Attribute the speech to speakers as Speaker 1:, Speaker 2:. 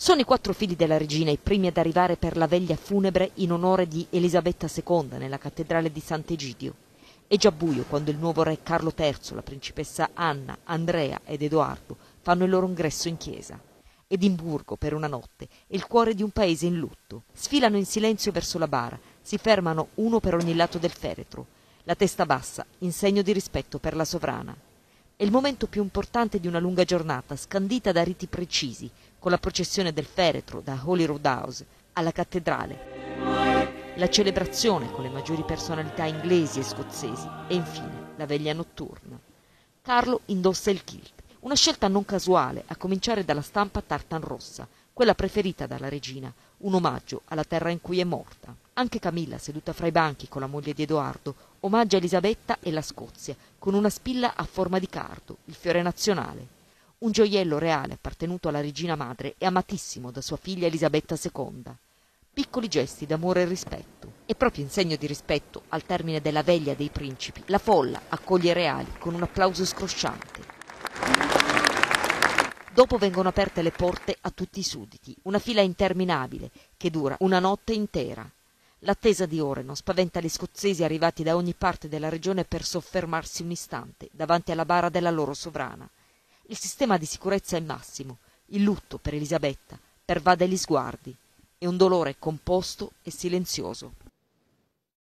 Speaker 1: Sono i 4 figli della regina i primi ad arrivare per la veglia funebre in onore di Elisabetta II nella cattedrale di Sant'Egidio. È già buio quando il nuovo re Carlo III, la principessa Anna, Andrea ed Edoardo fanno il loro ingresso in chiesa. Edimburgo, per una notte, è il cuore di un paese in lutto. Sfilano in silenzio verso la bara, si fermano uno per ogni lato del feretro, la testa bassa, in segno di rispetto per la sovrana. È il momento più importante di una lunga giornata, scandita da riti precisi, con la processione del feretro da Holyrood House alla cattedrale, la celebrazione con le maggiori personalità inglesi e scozzesi e infine la veglia notturna. Carlo indossa il kilt, una scelta non casuale, a cominciare dalla stampa tartan rossa, quella preferita dalla regina, un omaggio alla terra in cui è morta. Anche Camilla, seduta fra i banchi con la moglie di Edoardo, omaggia Elisabetta e la Scozia con una spilla a forma di cardo, il fiore nazionale. Un gioiello reale appartenuto alla regina madre e amatissimo da sua figlia Elisabetta II. Piccoli gesti d'amore e rispetto. E proprio in segno di rispetto, al termine della veglia dei principi, la folla accoglie i reali con un applauso scrosciante. Dopo vengono aperte le porte a tutti i sudditi, una fila interminabile che dura una notte intera. L'attesa di ore non spaventa gli scozzesi arrivati da ogni parte della regione per soffermarsi un istante davanti alla bara della loro sovrana. Il sistema di sicurezza è massimo, il lutto per Elisabetta pervade gli sguardi, e un dolore composto e silenzioso.